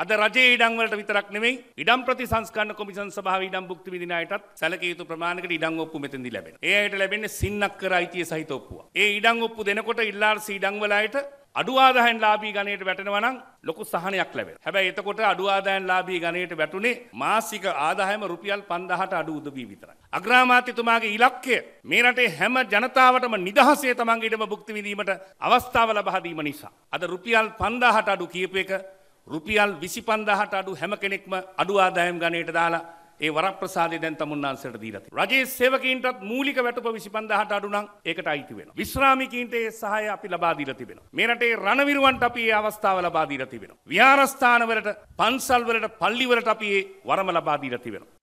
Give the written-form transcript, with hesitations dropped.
අද රජයේ ඉඩම් වලට විතරක් නෙමෙයි ඉඩම් ප්‍රතිසංස්කරණ කොමිෂන් සභාවේ ඉඩම් භුක්ති විඳින අයටත් සැලකිය යුතු ප්‍රමාණයකට ඉඩම් ඔප්පු මෙතෙන්දී ලැබෙනවා. ඒ අයට ලැබෙන්නේ සින්නක්කර අයිතිය සහිත ඔප්පුවක්. ඒ ඉඩම් ඔප්පු දෙනකොට ඉල්ලාර්සි ඉඩම් වල අයට අඩු ආදායම් ලාභී ගණයට වැටෙනවා නම් ලොකු සහනයක් ලැබෙනවා. හැබැයි එතකොට අඩු ආදායම් ලාභී ගණයට වැටුනේ මාසික ආදායම රුපියල් 5000ට අඩු උදවි විතරයි. අග්‍රාමාත්‍යතුමාගේ ඉලක්කය මේ රටේ හැම ජනතාවටම නිදහසේ තමන්ගේ ඉඩම භුක්ති විඳීමට අවස්ථාව ලබා දීම නිසා අද රුපියල් 5000ට අඩු කියපු එක රුපියල් 25000ට අඩු හැම කෙනෙක්ම අඩු ආදායම් ගණයට දාලා ඒ වරප්‍රසාදය දැන් තමුන්නාන්සලට දීලා තියෙනවා. රජයේ සේවකීන්ටත් මූලික වැටුප 25000ට අඩු නම් ඒකට අයිති වෙනවා. විශ්‍රාමිකීන්ට ඒ සහාය අපි ලබා දීලා තිබෙනවා. මේ රටේ රණවිරුවන්ට අපි ඒ අවස්ථාව ලබා දීලා තිබෙනවා. විහාරස්ථාන වලට, පන්සල් වලට, පල්ලි වලට අපි ඒ වරම ලබා දීලා තිබෙනවා.